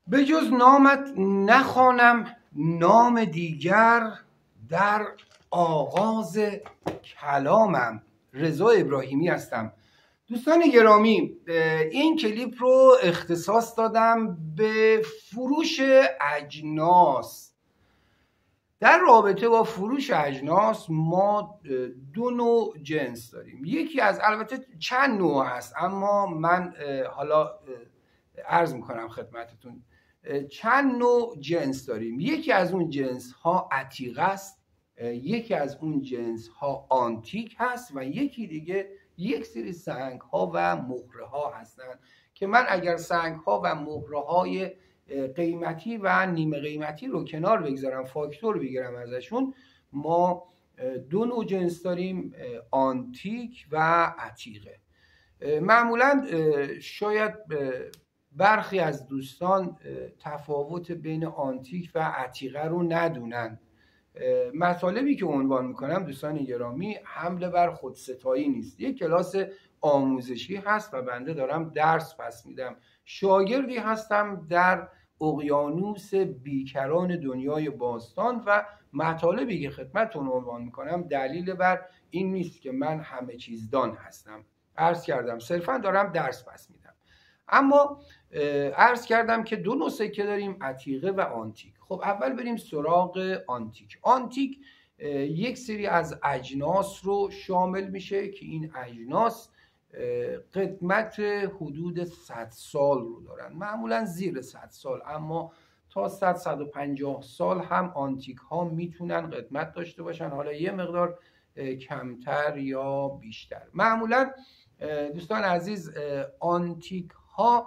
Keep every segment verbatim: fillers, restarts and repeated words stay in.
به جز نامت نخوانم نام دیگر، در آغاز کلامم. رضا ابراهیمی هستم. دوستان گرامی، این کلیپ رو اختصاص دادم به فروش اجناس. در رابطه با فروش اجناس ما دو نوع جنس داریم. یکی از، البته چند نوع هست، اما من حالا عرض میکنم خدمتتون چند نوع جنس داریم. یکی از اون جنس ها عتیقه است، یکی از اون جنس ها آنتیک هست و یکی دیگه یک سری سنگ ها و مهره ها هستن که من اگر سنگ ها و مهره های قیمتی و نیمه قیمتی رو کنار بگذارم، فاکتور بگیرم ازشون، ما دو نوع جنس داریم، آنتیک و عتیقه. معمولا شاید برخی از دوستان تفاوت بین آنتیک و عتیقه رو ندونن. مطالبی که عنوان میکنم دوستان گرامی حمله بر خودستایی نیست، یک کلاس آموزشی هست و بنده دارم درس پس میدم. شاگردی هستم در اقیانوس بیکران دنیای باستان و مطالبی که خدمتتون عنوان میکنم دلیل بر این نیست که من همه چیز دان هستم. عرض کردم صرفا دارم درس پس میدم. اما عرض کردم که دو نوع سکه داریم، عتیقه و آنتیک. خب اول بریم سراغ آنتیک. آنتیک یک سری از اجناس رو شامل میشه که این اجناس قدمت حدود صد سال رو دارن، معمولا زیر صد سال، اما تا صد صد و پنجاه سال هم آنتیک ها میتونن قدمت داشته باشن، حالا یه مقدار کمتر یا بیشتر. معمولا دوستان عزیز آنتیک ها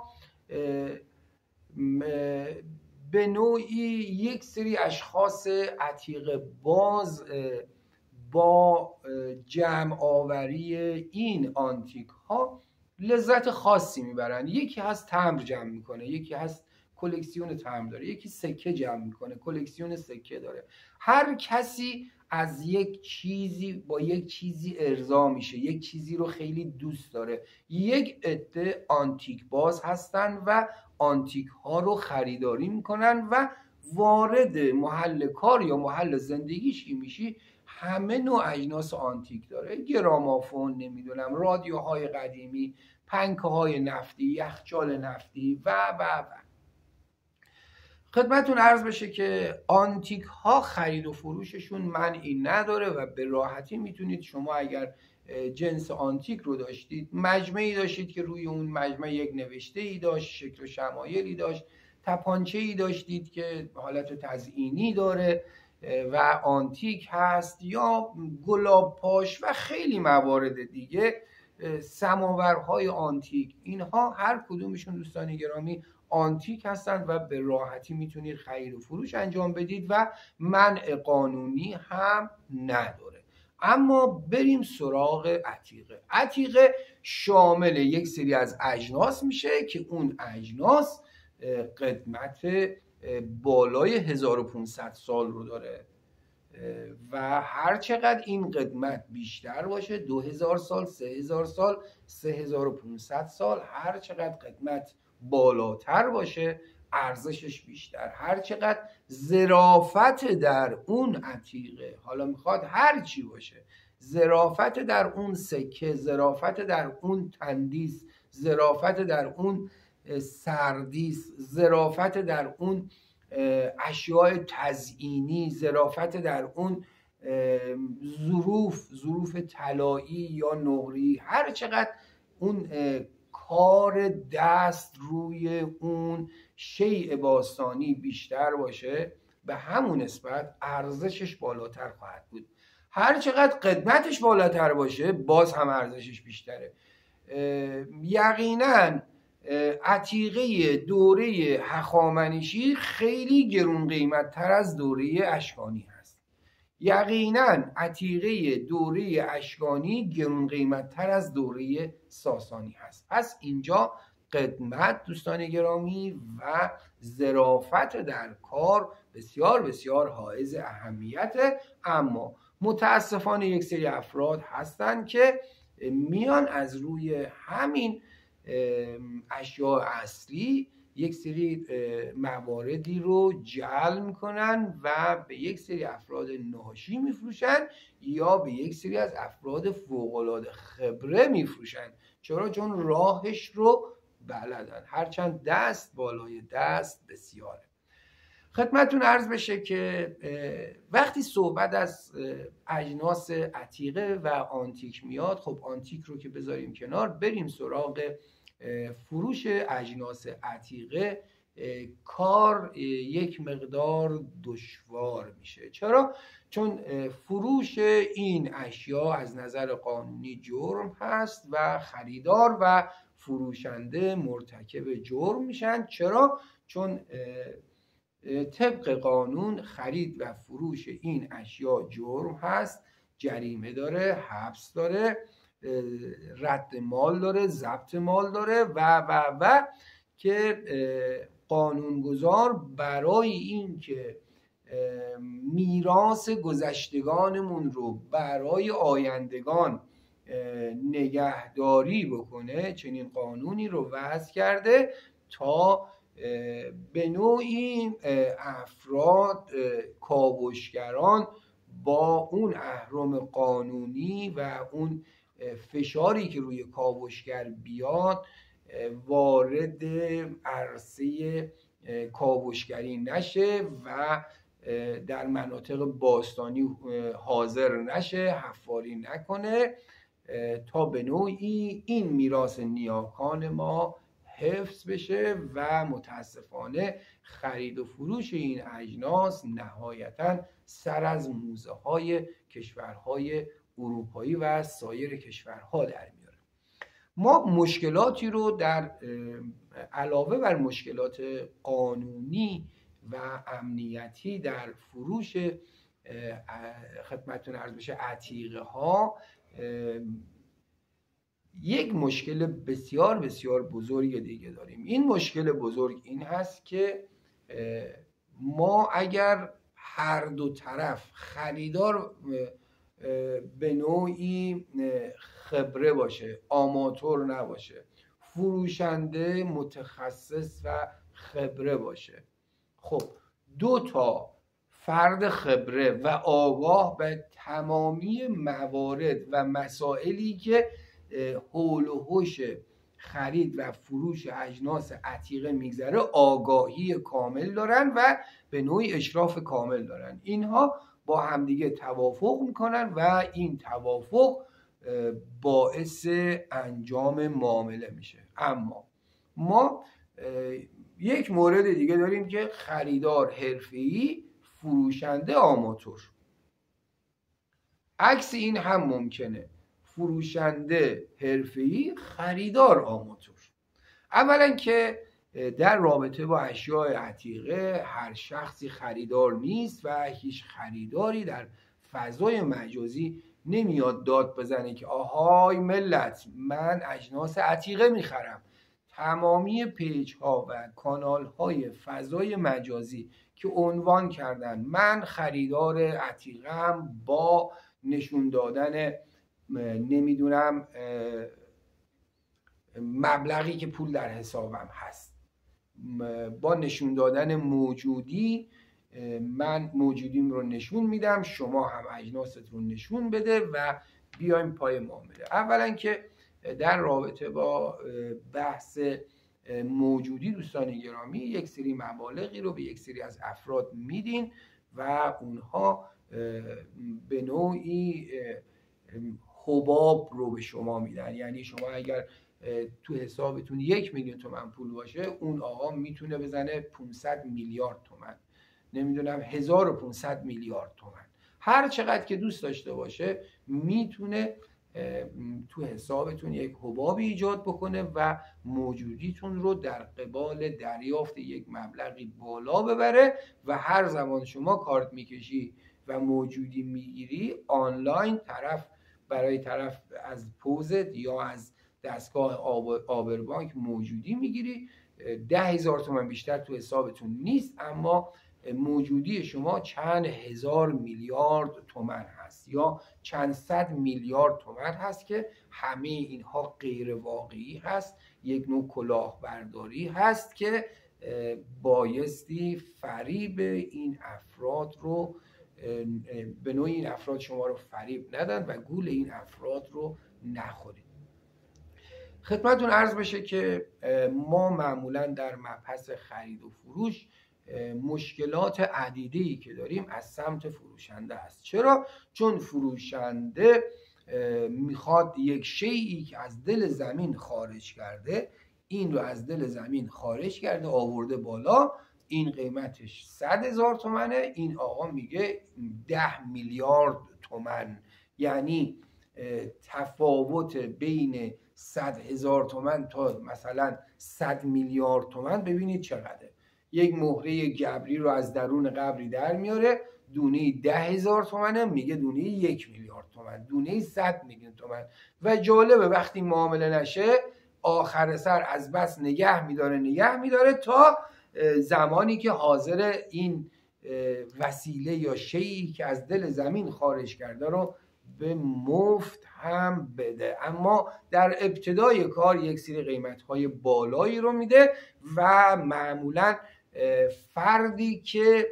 به نوعی یک سری اشخاص عتیقه باز با جمع آوری این آنتیک ها لذت خاصی میبرن. یکی هست تمبر جمع میکنه، یکی هست کلکسیون تمبر داره، یکی سکه جمع میکنه، کلکسیون سکه داره. هر کسی از یک چیزی با یک چیزی ارضا میشه، یک چیزی رو خیلی دوست داره. یک عده آنتیک باز هستن و آنتیک ها رو خریداری میکنن و وارد محل کار یا محل زندگیش که میشی همه نوع اجناس آنتیک داره. گرامافون، نمیدونم رادیوهای قدیمی، پنکه های نفتی، یخچال نفتی و و و خدمتون عرض بشه که آنتیک ها خرید و فروششون منعی نداره و به راحتی میتونید شما اگر جنس آنتیک رو داشتید، مجمعی داشتید که روی اون مجمع یک نوشته ای داشت، شکل و شمایلی داشت، تپانچه ای داشتید که حالت تزئینی داره و آنتیک هست، یا گلاب پاش و خیلی موارد دیگه، سماورهای آنتیک، اینها هر کدومشون دوستان گرامی آنتیک هستند و به راحتی میتونید خرید و فروش انجام بدید و منع قانونی هم نداره. اما بریم سراغ عتیقه. عتیقه شامل یک سری از اجناس میشه که اون اجناس قدمت بالای هزار و پانصد سال رو داره و هر چقدر این قدمت بیشتر باشه، دو هزار سال، سه هزار سال، سه هزار و پانصد سال، هر چقدر قدمت بالاتر باشه ارزشش بیشتر. هر چقدر ظرافت در اون عتیقه، حالا میخواد هر چی باشه، ظرافت در اون سکه، ظرافت در اون تندیس، ظرافت در اون سردیس، ظرافت در اون اشیاء تزئینی، ظرافت در اون ظروف، ظروف طلایی یا نقری، هر چقدر اون کار دست روی اون شیء باستانی بیشتر باشه، به همون نسبت ارزشش بالاتر خواهد بود. هر چقدر قدمتش بالاتر باشه باز هم ارزشش بیشتره. یقینا عتیقه دوره هخامنشی خیلی گرون قیمت تر از دوره اشکانی هست. یقینا عتیقه دوره اشکانی گرون قیمت تر از دوره ساسانی هست. پس اینجا قدمت دوستان گرامی و ظرافت در کار بسیار بسیار حائز اهمیته. اما متاسفانه یک سری افراد هستن که میان از روی همین اشیاء اصلی یک سری مواردی رو جعل میکنن و به یک سری افراد ناشی میفروشن یا به یک سری از افراد فوق‌العاده خبره میفروشن. چرا؟ چون راهش رو بلدن، هرچند دست بالای دست بسیاره. خدمتتون عرض بشه که وقتی صحبت از اجناس عتیقه و آنتیک میاد، خب آنتیک رو که بذاریم کنار، بریم سراغ فروش اجناس عتیقه. کار یک مقدار دشوار میشه. چرا؟ چون فروش این اشیا از نظر قانونی جرم هست و خریدار و فروشنده مرتکب جرم میشن. چرا؟ چون طبق قانون خرید و فروش این اشیا جرم هست، جریمه داره، حبس داره، رد مال داره، ضبط مال داره و و و که قانونگذار برای این که میراث گذشتگانمون رو برای آیندگان نگهداری بکنه چنین قانونی رو وضع کرده تا به نوعی افراد کاوشگران با اون اهرم قانونی و اون فشاری که روی کاوشگر بیاد وارد عرصه کاوشگری نشه و در مناطق باستانی حاضر نشه، حفاری نکنه، تا به نوعی این میراث نیاکان ما حفظ بشه و متاسفانه خرید و فروش این اجناس نهایتاً سر از موزه های کشورهای اروپایی و سایر کشورها در میاره. ما مشکلاتی رو در علاوه بر مشکلات قانونی و امنیتی در فروش خدمتتون عرض بشه عتیقه ها، یک مشکل بسیار بسیار بزرگ دیگه داریم. این مشکل بزرگ این هست که ما اگر هر دو طرف خریدار به نوعی خبره باشه، آماتور نباشه، فروشنده متخصص و خبره باشه، خب دو تا فرد خبره و آگاه به تمامی موارد و مسائلی که حول و حوش خرید و فروش اجناس عتیقه میگذره آگاهی کامل دارن و به نوعی اشراف کامل دارن. اینها با همدیگه توافق میکنن و این توافق باعث انجام معامله میشه. اما ما یک مورد دیگه داریم که خریدار حرفه‌ای، فروشنده آماتور. عکس این هم ممکنه، فروشنده حرفه‌ای، خریدار آماتور. اولا که در رابطه با اشیاء عتیقه هر شخصی خریدار نیست و هیچ خریداری در فضای مجازی نمیاد داد بزنه که آهای ملت من اجناس عتیقه میخرم. تمامی پیج ها و کانال های فضای مجازی که عنوان کردن من خریدار عتیقه‌ام با نشون دادن نمیدونم مبلغی که پول در حسابم هست، با نشون دادن موجودی، من موجودیم رو نشون میدم، شما هم اجناست رو نشون بده و بیایم پای معامله. اولا که در رابطه با بحث موجودی دوستان گرامی یک سری مبالغی رو به یک سری از افراد میدین و اونها به نوعی حباب رو به شما میدن. یعنی شما اگر تو حسابتون یک میلیون تومن پول باشه، اون آقا میتونه بزنه پانصد میلیارد تومن، نمیدونم هزار و پانصد میلیارد تومن، هر چقدر که دوست داشته باشه میتونه تو حسابتون یک حبابی ایجاد بکنه و موجودیتون رو در قبال دریافت یک مبلغی بالا ببره و هر زمان شما کارت میکشی و موجودی میگیری آنلاین طرف برای طرف از پوزت یا از دستگاه آبربانک موجودی میگیری، ده هزار تومن بیشتر تو حسابتون نیست اما موجودی شما چند هزار میلیارد تومن هست یا چند صد میلیارد تومن هست که همه اینها غیر واقعی هست، یک نوع کلاهبرداری هست که بایستی فریب این افراد رو به نوعی این افراد شما رو فریب ندن و گول این افراد رو نخورید. خدمتتون عرض بشه که ما معمولا در مبحث خرید و فروش مشکلات عدیده‌ای که داریم از سمت فروشنده است. چرا؟ چون فروشنده میخواد یک شیئی که از دل زمین خارج کرده این رو از دل زمین خارج کرده آورده بالا، این قیمتش صد هزار تومنه، این آقا میگه ده میلیارد تومن. یعنی تفاوت بین صد هزار تومن تا مثلا صد میلیارد تومن ببینید چقدره. یک مهره گبری رو از درون قبری در میاره، دونه ده هزار تومنه، میگه دونه یک میلیارد تومن، دونه صد میلیون تومن. و جالبه وقتی معامله نشه آخر سر از بس نگه میداره نگه میداره تا زمانی که حاضر این وسیله یا شیئی که از دل زمین خارج کرده رو به مفت هم بده. اما در ابتدای کار یک سری قیمت‌های بالایی رو میده و معمولاً فردی که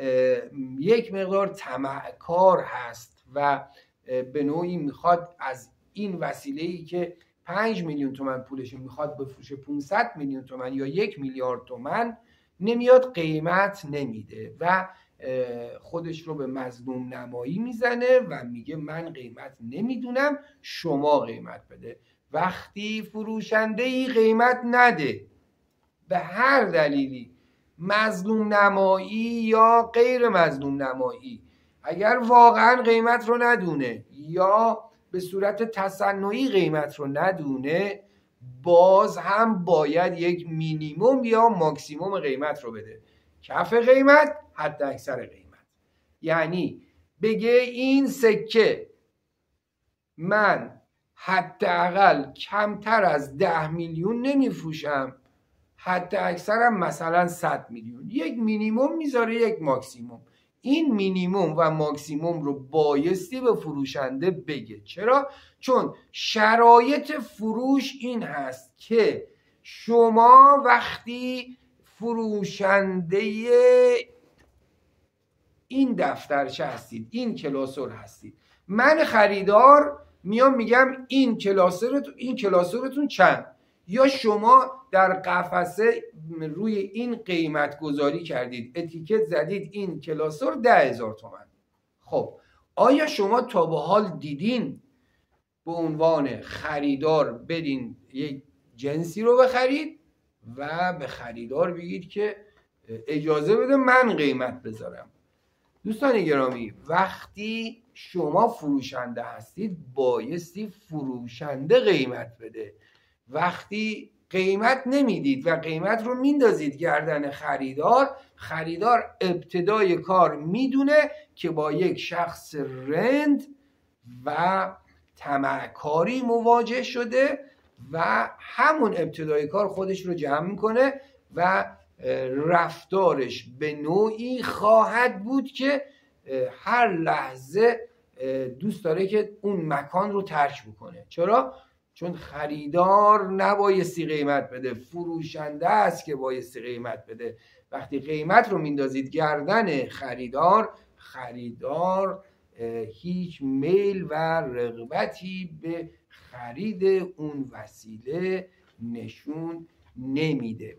یک مقدار طمعکار هست و به نوعی میخواد از این وسیله‌ای که پنج میلیون تومن پولش میخواد بفروشه پانصد میلیون تومن یا یک میلیارد تومن، نمیاد قیمت نمیده و خودش رو به مظلوم نمایی میزنه و میگه من قیمت نمیدونم شما قیمت بده. وقتی فروشنده ای قیمت نده به هر دلیلی، مظلوم نمایی یا غیر مظلوم نمایی، اگر واقعا قیمت رو ندونه یا به صورت تصنعی قیمت رو ندونه، باز هم باید یک مینیمم یا ماکسیموم قیمت رو بده. کف قیمت، حد اکثر قیمت. یعنی بگه این سکه من حداقل کمتر از ده میلیون نمیفروشم، حد اکثرم مثلا صد میلیون. یک مینیمم میذاره یک ماکسیموم. این مینیمم و ماکسیموم رو بایستی به فروشنده بگه. چرا؟ چون شرایط فروش این هست که شما وقتی فروشنده این دفترچه هستید، این کلاسور هستید، من خریدار میام میگم این کلاسورتون این کلاسورتون چند، یا شما در قفسه روی این قیمت گذاری کردید، اتیکت زدید این کلاسور ده هزار تومن. خب آیا شما تا به حال دیدین به عنوان خریدار بدین یک جنسی رو بخرید و به خریدار بگید که اجازه بده من قیمت بذارم؟ دوستان گرامی، وقتی شما فروشنده هستید بایستی فروشنده قیمت بده. وقتی قیمت نمیدید و قیمت رو میندازید گردن خریدار، خریدار ابتدای کار میدونه که با یک شخص رند و طمعکاری مواجه شده و همون ابتدای کار خودش رو جمع میکنه و رفتارش به نوعی خواهد بود که هر لحظه دوست داره که اون مکان رو ترک بکنه. چرا؟ چون خریدار نبایستی قیمت بده، فروشنده است که بایستی قیمت بده. وقتی قیمت رو میندازید گردن خریدار، خریدار هیچ میل و رغبتی به خرید اون وسیله نشون نمیده.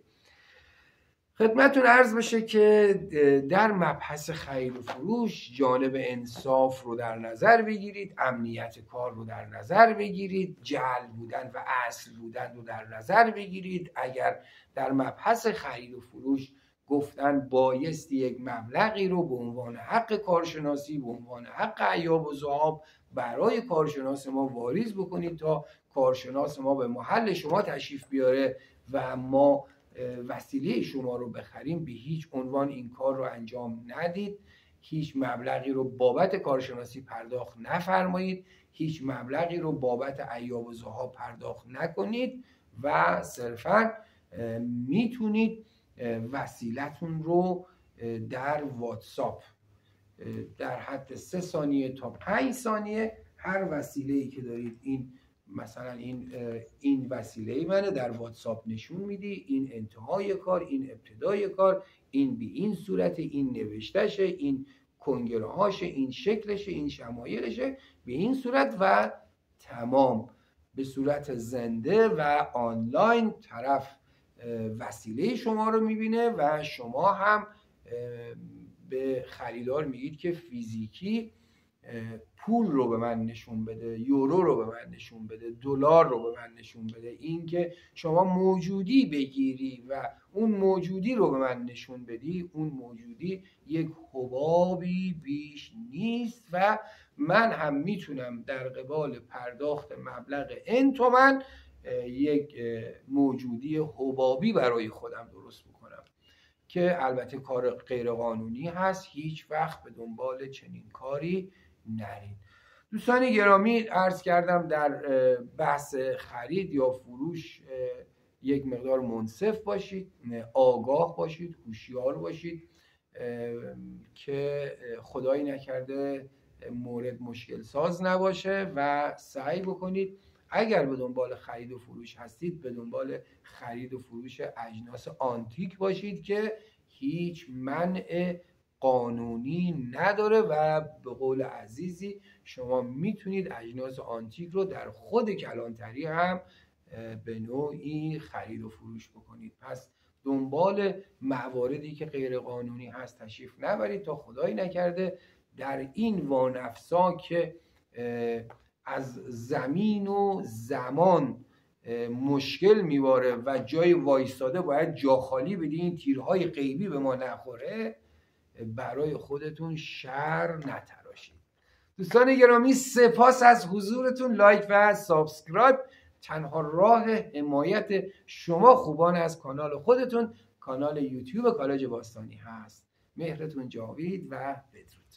خدمتتون عرض بشه که در مبحث خرید و فروش جانب انصاف رو در نظر بگیرید، امنیت کار رو در نظر بگیرید، جعل بودن و اصل بودن رو در نظر بگیرید. اگر در مبحث خرید و فروش گفتن بایستی یک مبلغی رو به عنوان حق کارشناسی، به عنوان حق ایاب و ذهاب برای کارشناس ما واریز بکنید تا کارشناس ما به محل شما تشریف بیاره و ما وسیله شما رو بخریم، به هیچ عنوان این کار رو انجام ندید. هیچ مبلغی رو بابت کارشناسی پرداخت نفرمایید، هیچ مبلغی رو بابت ایاب و ذهاب پرداخت نکنید و صرفا میتونید وسیلتون رو در واتساپ در حد سه ثانیه تا پنج ثانیه هر وسیله‌ای که دارید این مثلا این این وسیله منه، در واتساپ نشون میدی، این انتهای کار، این ابتدای کار، این به این صورت، این نوشتشه، این کنگره هاشه، این شکلشه، این شمایلشه، به این صورت و تمام. به صورت زنده و آنلاین طرف وسیله شما رو میبینه و شما هم به خریدار میگید که فیزیکی پول رو به من نشون بده، یورو رو به من نشون بده، دلار رو به من نشون بده. این که شما موجودی بگیری و اون موجودی رو به من نشون بدی، اون موجودی یک حبابی بیش نیست و من هم میتونم در قبال پرداخت مبلغ ان تومن یک موجودی حبابی برای خودم درست بکنم که البته کار غیرقانونی هست. هیچ وقت به دنبال چنین کاری نرید. دوستان گرامی، عرض کردم در بحث خرید یا فروش یک مقدار منصف باشید، آگاه باشید، هوشیار باشید که خدایی نکرده مورد مشکل ساز نباشه و سعی بکنید اگر به دنبال خرید و فروش هستید به دنبال خرید و فروش اجناس آنتیک باشید که هیچ منع قانونی نداره و به قول عزیزی شما میتونید اجناس آنتیک رو در خود کلانتری هم به نوعی خرید و فروش بکنید. پس دنبال مواردی که غیر قانونی هست تشریف نبرید تا خدایی نکرده در این وانفسا که از زمین و زمان مشکل میباره و جای وایستاده باید جا خالی بدین، این تیرهای غیبی به ما نخوره، برای خودتون شر نتراشید. دوستان گرامی، سپاس از حضورتون. لایک و سابسکرایب تنها راه حمایت شما خوبان از کانال خودتون، کانال یوتیوب کالج باستانی هست. مهرتون جاوید و بدرود.